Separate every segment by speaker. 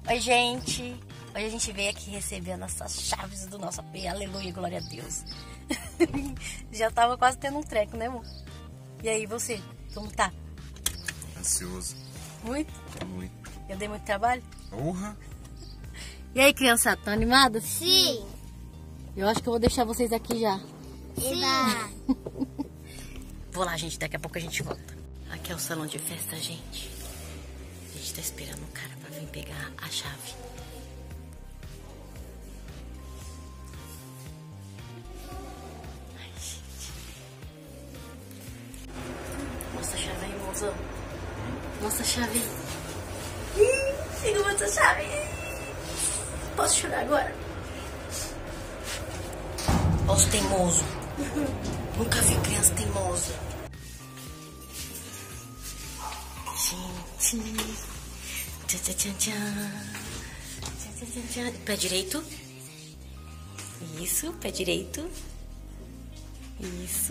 Speaker 1: Oi, gente. Hoje a gente veio aqui receber as nossas chaves do nosso AP. Aleluia, glória a Deus. Já tava quase tendo um treco, né, amor? E aí, você? Como tá?
Speaker 2: Ansioso.
Speaker 1: Muito?
Speaker 2: Muito.
Speaker 1: Eu dei muito trabalho?
Speaker 2: Porra!
Speaker 1: E aí, criançada, tão animadas?
Speaker 3: Sim.
Speaker 1: Eu acho que eu vou deixar vocês aqui já.
Speaker 3: Sim.
Speaker 1: Vou lá, gente. Daqui a pouco a gente volta. Aqui é o salão de festa, gente. A gente tá esperando o cara pra vir pegar a chave. Ai, gente. Mostra a chave aí, mozão. Mostra a chave aí. Chegou, mostra a chave. Posso chorar agora? Posso teimoso. Nunca vi criança teimosa. Gente. Tchan, tchan, tchan, tchan. Tchan, tchan, tchan, tchan. Pé direito. Isso, pé direito. Isso.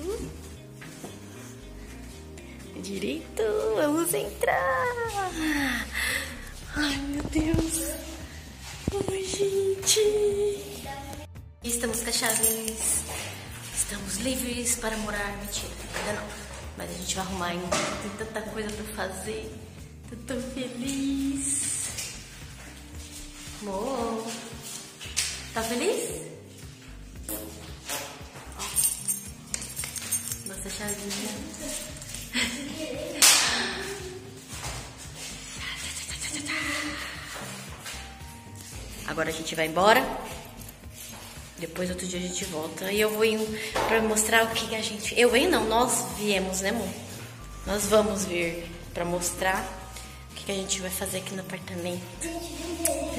Speaker 1: Pé direito. Vamos entrar. Ai, meu Deus. Ai, gente. Estamos com as chaves. Estamos livres para morar. Mentira, ainda não. Mas a gente vai arrumar ainda. Tem tanta coisa pra fazer. Tô tão feliz. Amor, tá feliz? Nossa chavinha. Agora a gente vai embora. Depois, outro dia, a gente volta. E eu vou indo pra mostrar o que a gente... Eu venho não, nós viemos, né, amor? Nós vamos vir pra mostrar o que a gente vai fazer aqui no apartamento.